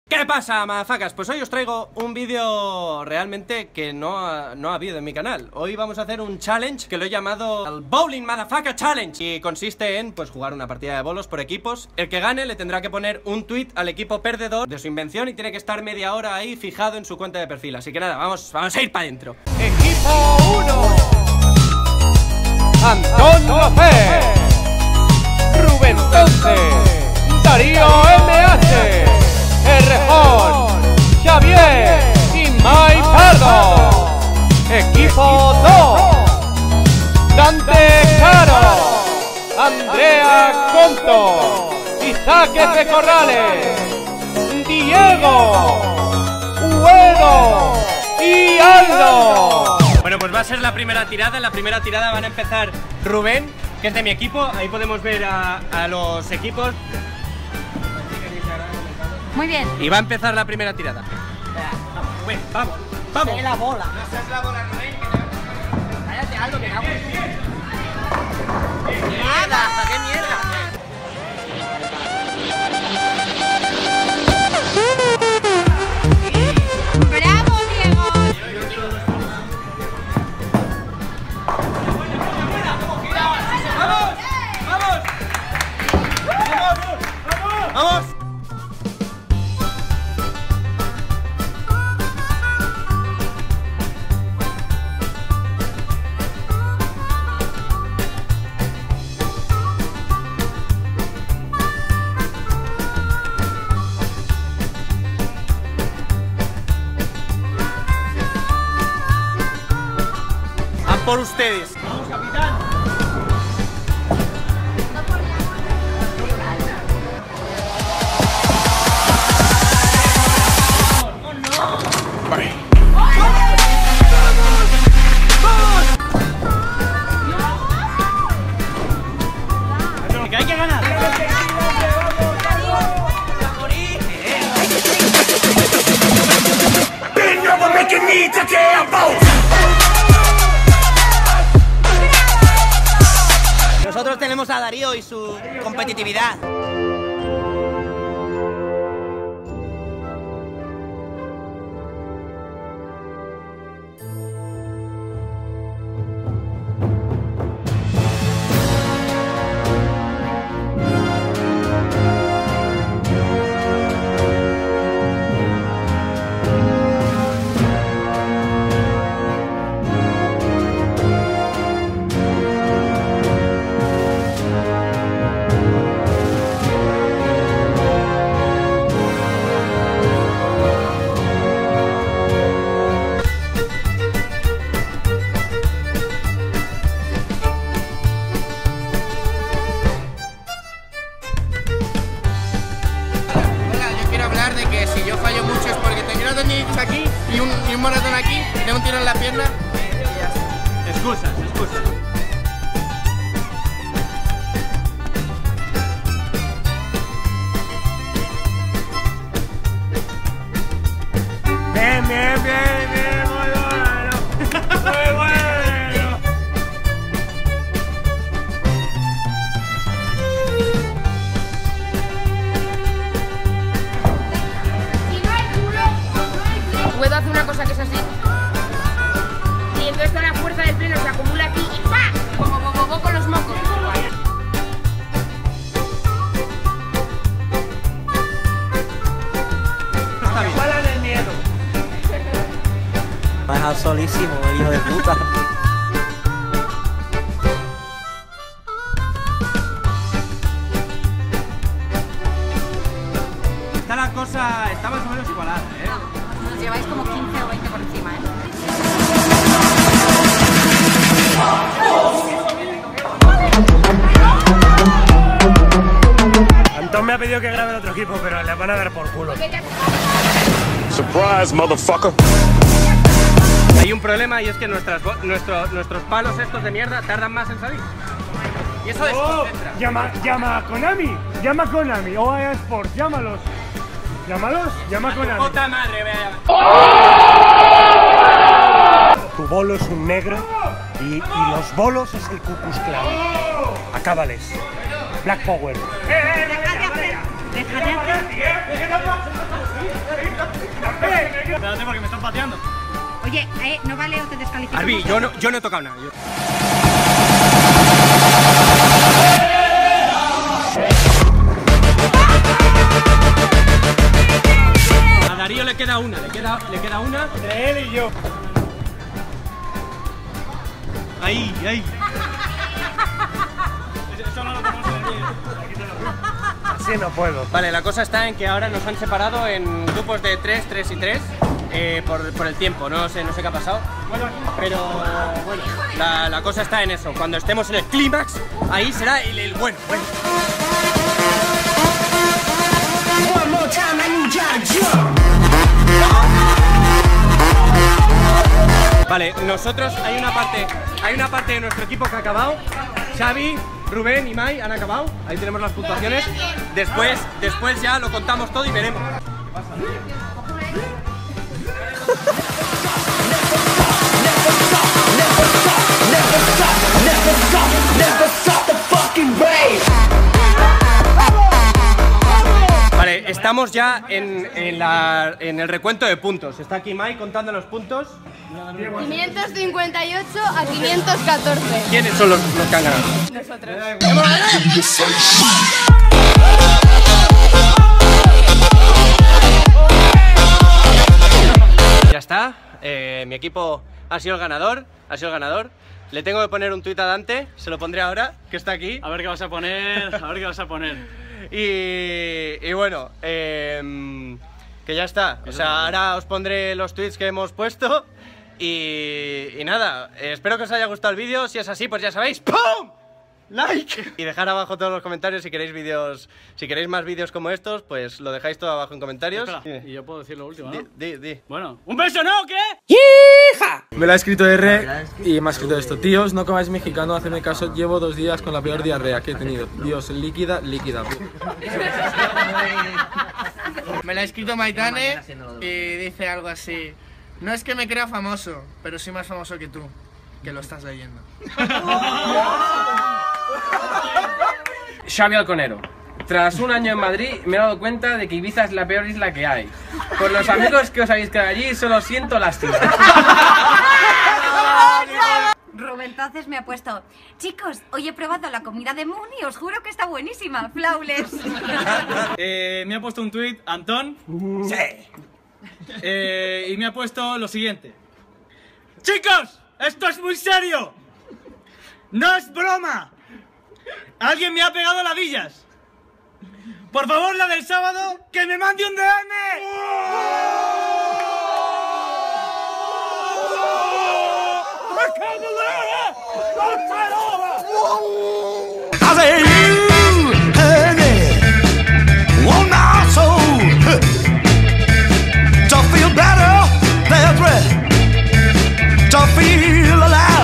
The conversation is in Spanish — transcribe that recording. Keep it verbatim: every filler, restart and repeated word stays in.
¿Qué pasa, madafacas? Pues hoy os traigo un vídeo realmente que no ha, no ha habido en mi canal. Hoy vamos a hacer un challenge que lo he llamado el Bowling Motherfucker Challenge. Y consiste en, pues, jugar una partida de bolos por equipos. El que gane le tendrá que poner un tweet al equipo perdedor de su invención y tiene que estar media hora ahí fijado en su cuenta de perfil. Así que nada, vamos, vamos a ir para adentro. Equipo uno, Antón López, Rubén Ponce, Darío M H, Errejón, Xavier y Mike Pardo. Equipo dos, Dante Caro, Andrea Conto, Isaac F. Corrales, Diego, Uedo y Aldo. Bueno, pues va a ser la primera tirada. En la primera tirada van a empezar Rubén, que es de mi equipo. Ahí podemos ver a, a los equipos. Muy bien. Y va a empezar la primera tirada. Bueno, vamos, vamos. Sé la bola. No seas la bola, Rubén. Cállate, Aldo, que cago. ¡Qué mierda! ¡Qué mierda! ¡Bravo, Diego! ¡Vamos! ¡Vamos! ¡Vamos! ¡Vamos! Por ustedes. Vamos, capitán. Oh, no. Vale. Que hay que ganar. Nosotros tenemos a Darío y su competitividad. De que si yo fallo mucho es porque tengo dos niños aquí y un, y un moratón aquí, y tengo un tiro en la pierna y ya está. Excusas, excusas. Bien, bien, bien, bien, muy bueno. Muy bueno. Puedo hacer una cosa que es así. Y entonces toda la fuerza del pleno se acumula aquí y ¡pa! Como bo, bo, bo, con los mocos. Está bien. ¿Cuál es el miedo? Me ha dejado solísimo, hijo de puta. Está la cosa, está más o menos igualada, ¿eh? Nos lleváis como quince o veinte por encima, ¿eh? Antón me ha pedido que grabe el otro equipo, pero le van a dar por culo. Surprise, motherfucker. Hay un problema y es que nuestras, nuestro, nuestros palos estos de mierda tardan más en salir. Y eso Oh, desconcentra. llama, llama a Konami, llama a Konami, o a eSports, llámalos. Llámalos, llama a Konami. ¡Puta madre, vea! Tu bolo es un negro y, y los bolos es el Ku Klux Klan. Acábales. Black Power. Déjate hacer. Déjate hacer. Espérate porque me están pateando. Oye, eh, no vale o te descalificamos. Arbi, yo no, yo no he tocado nada. Yo... A Darío le queda una, le queda, le queda una. Entre él y yo. Ahí, ahí. Eso no lo tenemos en el vídeo. Así no puedo. Vale, la cosa está en que ahora nos han separado en grupos de tres, tres y tres eh, por, por el tiempo, no sé, no sé qué ha pasado. Pero bueno, la, la cosa está en eso. Cuando estemos en el clímax, ahí será el, el bueno, bueno. Vale, nosotros hay una parte, hay una parte de nuestro equipo que ha acabado. Xavi, Rubén y Mai han acabado. Ahí tenemos las puntuaciones. Después, después ya lo contamos todo y veremos. Vale, estamos ya en, en, la, en el recuento de puntos. Está aquí Mai contando los puntos. quinientos cincuenta y ocho a quinientos catorce. ¿Quiénes son los, los que han ganado? Nosotros. Ya está, eh, mi equipo ha sido el ganador, ha sido el ganador. Le tengo que poner un tuit a Dante, se lo pondré ahora, que está aquí. A ver qué vas a poner, a ver qué vas a poner. Y, y bueno, eh, que ya está. O sea, ahora os pondré los tweets que hemos puesto. Y, y nada, eh, espero que os haya gustado el vídeo. Si es así, pues ya sabéis, ¡pum! Like. Y dejar abajo todos los comentarios si queréis vídeos, si queréis más vídeos como estos, pues lo dejáis todo abajo en comentarios. Espera, y yo puedo decir lo último, ¿no? Di, di, di. Bueno, ¿un beso no o qué? Me lo ha escrito R y me ha escrito esto. Tíos, no comáis mexicano, hacedme caso, llevo dos días con la peor diarrea que he tenido. Dios, líquida, líquida. Me la ha escrito Maitane y dice algo así: no es que me crea famoso, pero soy más famoso que tú, que lo estás leyendo. Xavi Alconero. Tras un año en Madrid me he dado cuenta de que Ibiza es la peor isla que hay. Por los amigos que os habéis quedado allí solo siento lástima. Rubén entonces me ha puesto: chicos, hoy he probado la comida de Moon y os juro que está buenísima, flawless. eh, me ha puesto un tweet Antón. Sí. Eh, y me ha puesto lo siguiente: chicos, esto es muy serio. No es broma. Alguien me ha pegado ladillas. Por favor, la del sábado, que me mande un D M. ¡Oh!